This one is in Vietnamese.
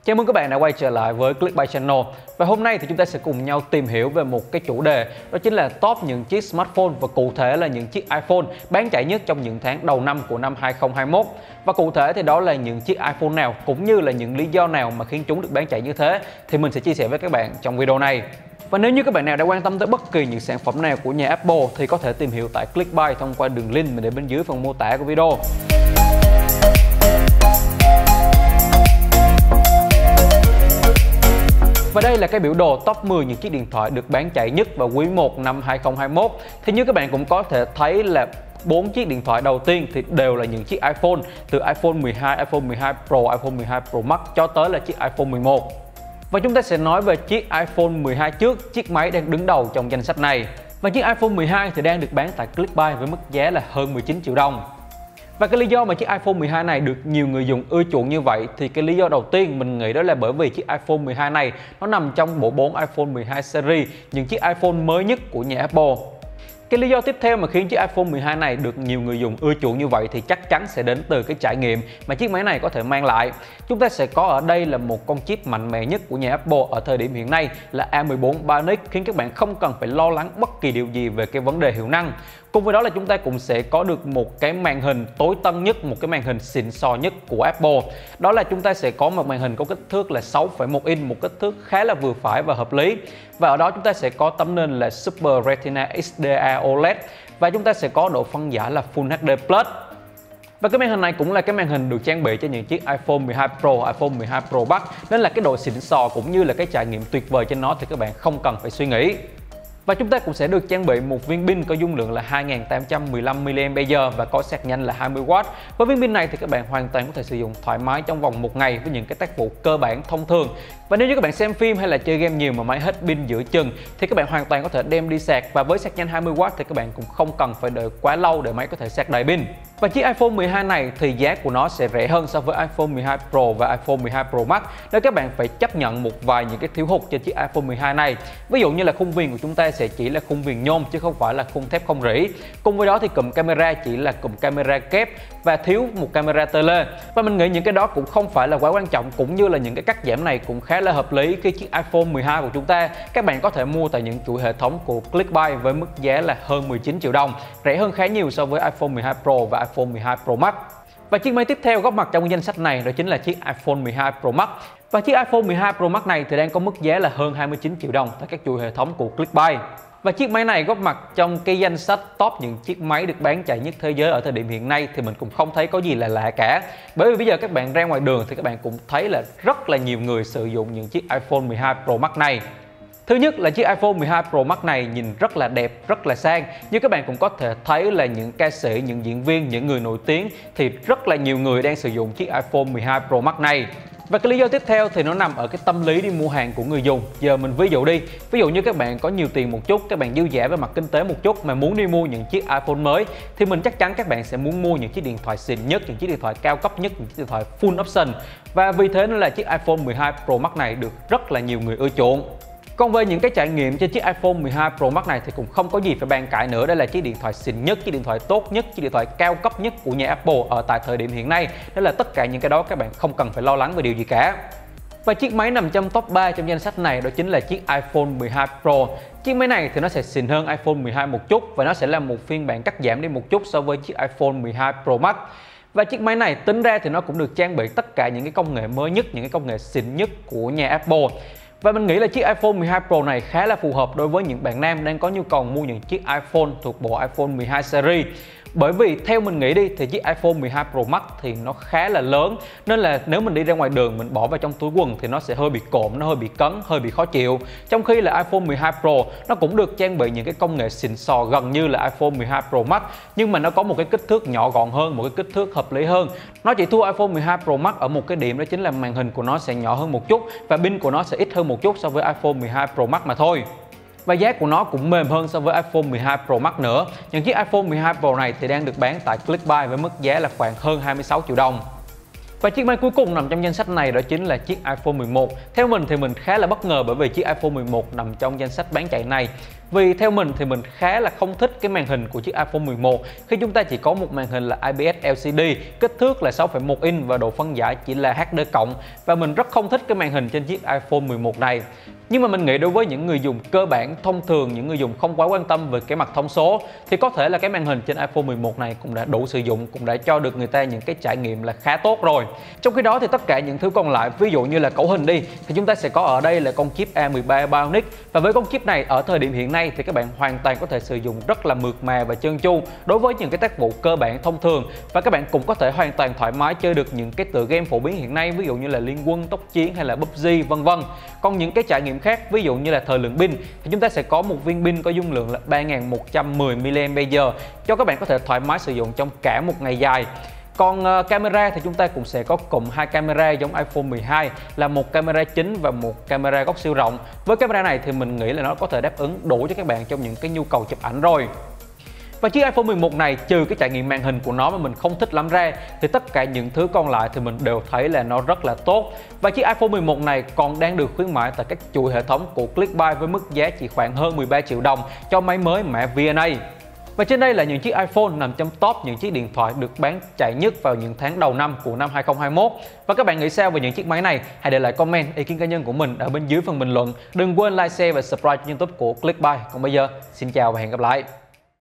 Chào mừng các bạn đã quay trở lại với Clickbank Channel. Và hôm nay thì chúng ta sẽ cùng nhau tìm hiểu về một cái chủ đề, đó chính là top những chiếc smartphone và cụ thể là những chiếc iPhone bán chạy nhất trong những tháng đầu năm của năm 2021. Và cụ thể thì đó là những chiếc iPhone nào cũng như là những lý do nào mà khiến chúng được bán chạy như thế thì mình sẽ chia sẻ với các bạn trong video này. Và nếu như các bạn nào đã quan tâm tới bất kỳ những sản phẩm nào của nhà Apple thì có thể tìm hiểu tại Clickbank thông qua đường link mình để bên dưới phần mô tả của video. Và đây là cái biểu đồ top 10 những chiếc điện thoại được bán chạy nhất vào quý 1 năm 2021. Thì như các bạn cũng có thể thấy là 4 chiếc điện thoại đầu tiên thì đều là những chiếc iPhone, từ iPhone 12, iPhone 12 Pro, iPhone 12 Pro Max cho tới là chiếc iPhone 11. Và chúng ta sẽ nói về chiếc iPhone 12 trước, chiếc máy đang đứng đầu trong danh sách này. Và chiếc iPhone 12 thì đang được bán tại Clickbank với mức giá là hơn 19 triệu đồng. Và cái lý do mà chiếc iPhone 12 này được nhiều người dùng ưa chuộng như vậy thì cái lý do đầu tiên mình nghĩ đó là bởi vì chiếc iPhone 12 này nó nằm trong bộ 4 iPhone 12 series, những chiếc iPhone mới nhất của nhà Apple. Cái lý do tiếp theo mà khiến chiếc iPhone 12 này được nhiều người dùng ưa chuộng như vậy thì chắc chắn sẽ đến từ cái trải nghiệm mà chiếc máy này có thể mang lại. Chúng ta sẽ có ở đây là một con chip mạnh mẽ nhất của nhà Apple ở thời điểm hiện nay là A14 Bionic, khiến các bạn không cần phải lo lắng bất kỳ điều gì về cái vấn đề hiệu năng. Cùng với đó là chúng ta cũng sẽ có được một cái màn hình tối tân nhất, một cái màn hình xịn sò nhất của Apple. Đó là chúng ta sẽ có một màn hình có kích thước là 6,1 inch, một kích thước khá là vừa phải và hợp lý. Và ở đó chúng ta sẽ có tấm nền là Super Retina XDR OLED và chúng ta sẽ có độ phân giải là Full HD+. Và cái màn hình này cũng là cái màn hình được trang bị cho những chiếc iPhone 12 Pro, iPhone 12 Pro Max, nên là cái độ xịn sò cũng như là cái trải nghiệm tuyệt vời trên nó thì các bạn không cần phải suy nghĩ. Và chúng ta cũng sẽ được trang bị một viên pin có dung lượng là 2815 mAh và có sạc nhanh là 20W. Với viên pin này thì các bạn hoàn toàn có thể sử dụng thoải mái trong vòng một ngày với những cái tác vụ cơ bản thông thường. Và nếu như các bạn xem phim hay là chơi game nhiều mà máy hết pin giữa chừng thì các bạn hoàn toàn có thể đem đi sạc, và với sạc nhanh 20W thì các bạn cũng không cần phải đợi quá lâu để máy có thể sạc đầy pin. Và chiếc iPhone 12 này thì giá của nó sẽ rẻ hơn so với iPhone 12 Pro và iPhone 12 Pro Max, nên các bạn phải chấp nhận một vài những cái thiếu hụt trên chiếc iPhone 12 này. Ví dụ như là khung viền của chúng ta sẽ chỉ là khung viền nhôm chứ không phải là khung thép không rỉ. Cùng với đó thì cụm camera chỉ là cụm camera kép và thiếu một camera tele. Và mình nghĩ những cái đó cũng không phải là quá quan trọng, cũng như là những cái cắt giảm này cũng khá là hợp lý khi chiếc iPhone 12 của chúng ta các bạn có thể mua tại những chuỗi hệ thống của Clickbank với mức giá là hơn 19 triệu đồng, rẻ hơn khá nhiều so với iPhone 12 Pro và iPhone 12 Pro Max. Và chiếc máy tiếp theo góp mặt trong danh sách này đó chính là chiếc iPhone 12 Pro Max. Và chiếc iPhone 12 Pro Max này thì đang có mức giá là hơn 29 triệu đồng tại các chuỗi hệ thống của Clickbank. Và chiếc máy này góp mặt trong cái danh sách top những chiếc máy được bán chạy nhất thế giới ở thời điểm hiện nay thì mình cũng không thấy có gì là lạ cả. Bởi vì bây giờ các bạn ra ngoài đường thì các bạn cũng thấy là rất là nhiều người sử dụng những chiếc iPhone 12 Pro Max này. Thứ nhất là chiếc iPhone 12 Pro Max này nhìn rất là đẹp, rất là sang. Như các bạn cũng có thể thấy là những ca sĩ, những diễn viên, những người nổi tiếng thì rất là nhiều người đang sử dụng chiếc iPhone 12 Pro Max này. Và cái lý do tiếp theo thì nó nằm ở cái tâm lý đi mua hàng của người dùng. Giờ mình ví dụ đi, ví dụ như các bạn có nhiều tiền một chút, các bạn dư dả về mặt kinh tế một chút mà muốn đi mua những chiếc iPhone mới thì mình chắc chắn các bạn sẽ muốn mua những chiếc điện thoại xịn nhất, những chiếc điện thoại cao cấp nhất, những chiếc điện thoại full option. Và vì thế nên là chiếc iPhone 12 Pro Max này được rất là nhiều người ưa chuộng. Còn về những cái trải nghiệm trên chiếc iPhone 12 Pro Max này thì cũng không có gì phải bàn cãi nữa. Đây là chiếc điện thoại xịn nhất, chiếc điện thoại tốt nhất, chiếc điện thoại cao cấp nhất của nhà Apple ở tại thời điểm hiện nay. Nên là tất cả những cái đó các bạn không cần phải lo lắng về điều gì cả. Và chiếc máy nằm trong top 3 trong danh sách này đó chính là chiếc iPhone 12 Pro. Chiếc máy này thì nó sẽ xịn hơn iPhone 12 một chút và nó sẽ là một phiên bản cắt giảm đi một chút so với chiếc iPhone 12 Pro Max. Và chiếc máy này tính ra thì nó cũng được trang bị tất cả những cái công nghệ mới nhất, những cái công nghệ xịn nhất của nhà Apple. Và mình nghĩ là chiếc iPhone 12 Pro này khá là phù hợp đối với những bạn nam đang có nhu cầu mua những chiếc iPhone thuộc bộ iPhone 12 series. Bởi vì theo mình nghĩ đi thì chiếc iPhone 12 Pro Max thì nó khá là lớn, nên là nếu mình đi ra ngoài đường mình bỏ vào trong túi quần thì nó sẽ hơi bị cộm, nó hơi bị cấn, hơi bị khó chịu. Trong khi là iPhone 12 Pro nó cũng được trang bị những cái công nghệ xịn sò gần như là iPhone 12 Pro Max, nhưng mà nó có một cái kích thước nhỏ gọn hơn, một cái kích thước hợp lý hơn. Nó chỉ thua iPhone 12 Pro Max ở một cái điểm, đó chính là màn hình của nó sẽ nhỏ hơn một chút và pin của nó sẽ ít hơn một chút so với iPhone 12 Pro Max mà thôi. Và giá của nó cũng mềm hơn so với iPhone 12 Pro Max nữa. Những chiếc iPhone 12 Pro này thì đang được bán tại Clickbank với mức giá là khoảng hơn 26 triệu đồng. Và chiếc máy cuối cùng nằm trong danh sách này đó chính là chiếc iPhone 11. Theo mình thì mình khá là bất ngờ bởi vì chiếc iPhone 11 nằm trong danh sách bán chạy này. Vì theo mình thì mình khá là không thích cái màn hình của chiếc iPhone 11 khi chúng ta chỉ có một màn hình là IPS LCD, kích thước là 6,1 inch và độ phân giải chỉ là HD+, và mình rất không thích cái màn hình trên chiếc iPhone 11 này. Nhưng mà mình nghĩ đối với những người dùng cơ bản thông thường, những người dùng không quá quan tâm về cái mặt thông số thì có thể là cái màn hình trên iPhone 11 này cũng đã đủ sử dụng, cũng đã cho được người ta những cái trải nghiệm là khá tốt rồi. Trong khi đó thì tất cả những thứ còn lại, ví dụ như là cấu hình đi, thì chúng ta sẽ có ở đây là con chip A13 Bionic, và với con chip này ở thời điểm hiện nay thì các bạn hoàn toàn có thể sử dụng rất là mượt mà và trơn tru đối với những cái tác vụ cơ bản thông thường, và các bạn cũng có thể hoàn toàn thoải mái chơi được những cái tựa game phổ biến hiện nay, ví dụ như là Liên Quân, Tốc Chiến hay là PUBG vân vân. Còn những cái trải nghiệm khác, ví dụ như là thời lượng pin, thì chúng ta sẽ có một viên pin có dung lượng là 3110 mAh cho các bạn có thể thoải mái sử dụng trong cả một ngày dài. Còn camera thì chúng ta cũng sẽ có cụm 2 camera giống iPhone 12 là một camera chính và một camera góc siêu rộng. Với camera này thì mình nghĩ là nó có thể đáp ứng đủ cho các bạn trong những cái nhu cầu chụp ảnh rồi. Và chiếc iPhone 11 này, trừ cái trải nghiệm màn hình của nó mà mình không thích lắm ra, thì tất cả những thứ còn lại thì mình đều thấy là nó rất là tốt. Và chiếc iPhone 11 này còn đang được khuyến mãi tại các chuỗi hệ thống của Clickbuy với mức giá chỉ khoảng hơn 13 triệu đồng cho máy mới mã VNA. Và trên đây là những chiếc iPhone nằm trong top những chiếc điện thoại được bán chạy nhất vào những tháng đầu năm của năm 2021. Và các bạn nghĩ sao về những chiếc máy này? Hãy để lại comment ý kiến cá nhân của mình ở bên dưới phần bình luận. Đừng quên like, share và subscribe cho YouTube của Clickbuy. Còn bây giờ, xin chào và hẹn gặp lại.